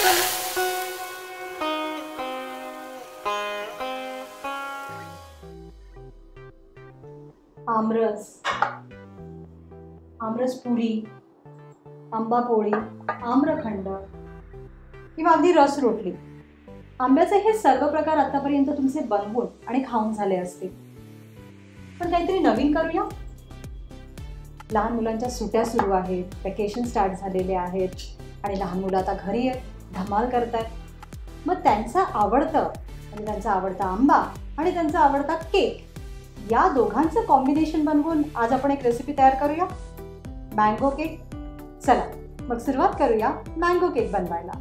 आमरस, आमरस पुरी, आंबा पोळी, आम्रखंड किंवा अगदी रस रोटली, आंब्याचे हे सर्व प्रकार आतापर्यंत तुमचे बनवून आणि खाऊन झाले असतील. पण काहीतरी नवीन करूया. लहान मुलांच्या सुट्ट्या सुरू आहेत, वेकेशन स्टार्ट झालेले आहेत आणि लहान मुलं आता घरी धमाल करतात. मग त्यांचं आवडतं म्हणजे त्यांचा आवडता आंबा आणि त्यांचा आवडता केक, या दोघांचं कॉम्बिनेशन बनवून आज आपण एक रेसिपी तयार करूया, मँगो केक. चला मग सुरुवात करूया मँगो केक बनवायला.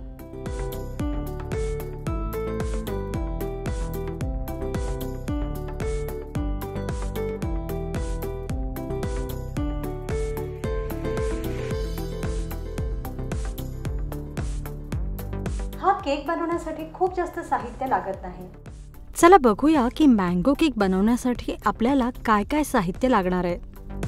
हा केक बनवण्यासाठी खूप जास्त साहित्य लागत नाही. चला बघूया की मँगो केक बनवण्यासाठी आपल्याला काय काय साहित्य लागणार आहे.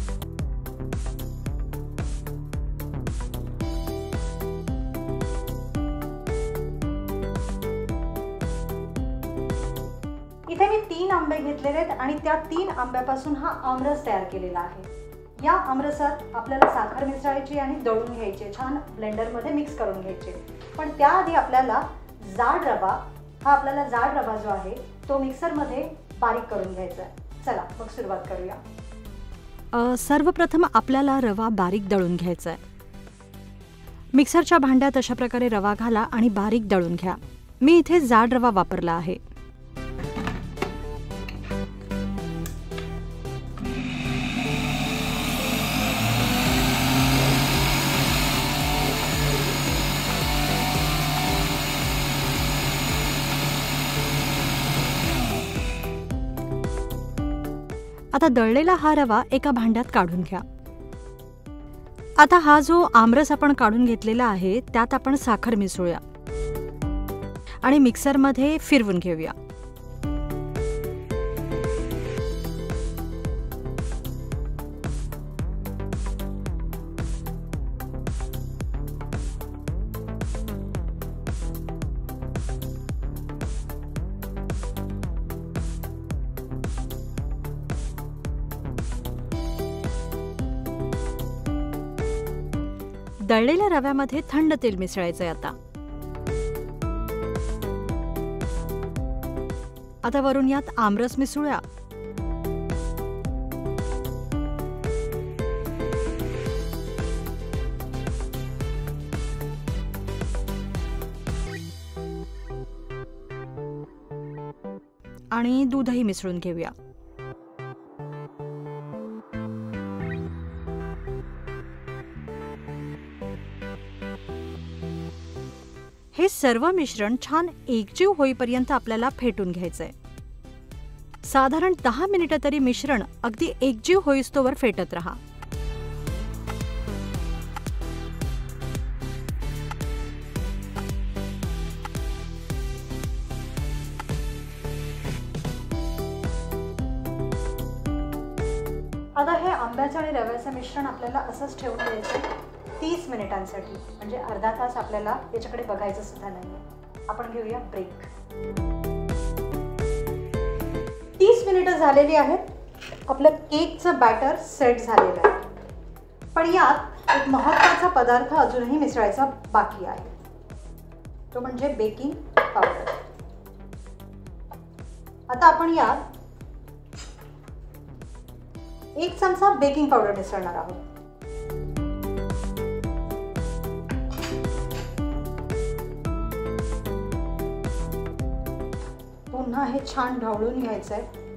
इथे मी 3 आंबे घेतलेले आहेत आणि त्या 3 आंब्यापासून हा आमरस तयार केलेला आहे. या आमरसात आपल्याला साखर मिसळायची आणि दळून घ्यायचे, छान ब्लेंडरमध्ये मिक्स करून घ्यायचे. पण त्याआधी आपल्याला जाड रवा जो आहे तो मिक्सरमध्ये बारीक करून घ्यायचा आहे. चला मग सुरुवात करूया. सर्वप्रथम आपल्याला रवा बारीक दळून घ्यायचा आहे. मिक्सरच्या भांड्यात अशा प्रकारे रवा घाला आणि बारीक दळून घ्या. मी इथे जाड रवा वापरला आहे. आता दळलेला हा रवा एका भांड्यात काढून घ्या. आता हा जो आमरस आपण काढून घेतलेला आहे त्यात आपण साखर मिसळूया आणि मिक्सरमध्ये फिरवून घेऊया. दळलेल्या रव्यामध्ये थंड तेल मिसळायचंय. आता वरून यात आमरस मिसळूया. आणि दूधही मिसळून घेऊया. हे सर्व मिश्रण छान एकजीव होईपर्यंत आपल्याला फेटून घ्यायचंय. साधारण 10 मिनिटं तरी मिश्रण अगदी एकजीव होईस्तोवर फेटत राहा. आता हे आंब्याचं आणि रव्याचं मिश्रण आपल्याला असंच ठेवून द्यायचं 30 मिनिटांसाठी, म्हणजे अर्धा तास आपल्याला याच्याकडे बघायचं सुद्धा नाहीये. आपण घेऊया ब्रेक. 30 मिनिटं झालेली आहेत. आपलं केकचं बॅटर सेट झालेलं आहे. पण यात एक महत्त्वाचा पदार्थ अजूनही मिसळायचा बाकी आहे, तो म्हणजे बेकिंग पावडर. आता आपण यात 1 चमचा बेकिंग पावडर मिसळणार आहोत. पुन्हा हे छान ढवळून घ्यायचंय.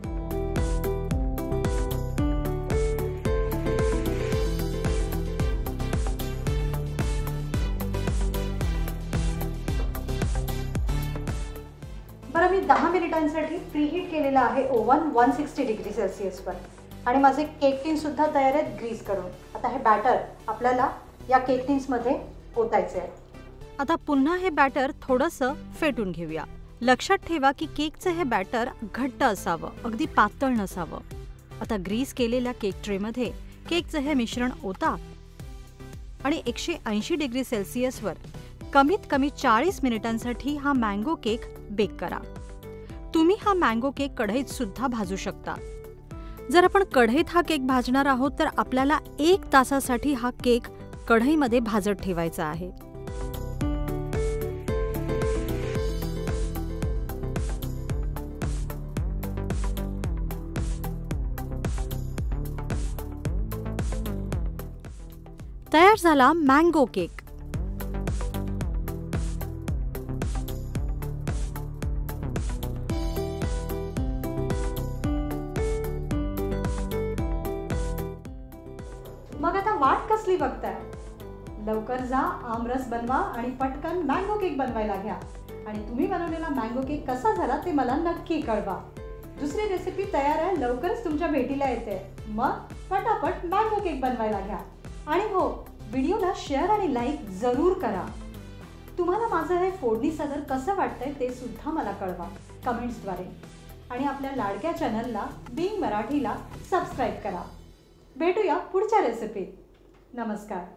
बरं, मी 10 मिनिटांसाठी प्रीहीट केलेला आहे ओव्हन 160 डिग्री सेल्सिअसवर आणि माझे केक टिन सुद्धा तयार आहेत ग्रीस करून. आता हे बॅटर आपल्याला या केक टिन्समध्ये ओतायचे आहे. आता पुन्हा हे बॅटर थोडंसं फेटून घेऊया. लक्षात ठेवा की केकचं हे बॅटर घट्ट असावं, अगदी पातळ नसावं. आता ग्रीस केलेल्या केक ट्रेमध्ये केकचं हे मिश्रण ओता आणि 180 डिग्री सेल्सिअसवर कमीत कमी 40 मिनिटांसाठी हा मँगो केक बेक करा. तुम्ही हा मँगो केक कढईत सुद्धा भाजू शकता. जर आपण कढईत हा केक भाजणार आहोत तर आपल्याला 1 तासासाठी हा केक कढईमध्ये भाजत ठेवायचा आहे. तयार झाला मँगो केक. मग आता वाट कसली बघताय? लवकर जा, आमरस बनवा आणि पटकन मँगो केक बनवायला घ्या. आणि तुम्ही बनवलेला मँगो केक कसा झाला ते मला नक्की कळवा. दुसरी रेसिपी तयार आहे, लवकरच तुमच्या भेटीला येते. मग पटापट मँगो केक बनवायला घ्या. आणि हो, व्हिडिओला शेअर आणि लाईक जरूर करा. तुम्हाला माझं हे फोडणी सदर कसं वाटतंय ते सुद्धा मला कळवा कमेंट्सद्वारे. आणि आपल्या लाडक्या चॅनलला बिंग मराठीला सबस्क्राईब करा. भेटूया पुढच्या रेसिपीत. नमस्कार.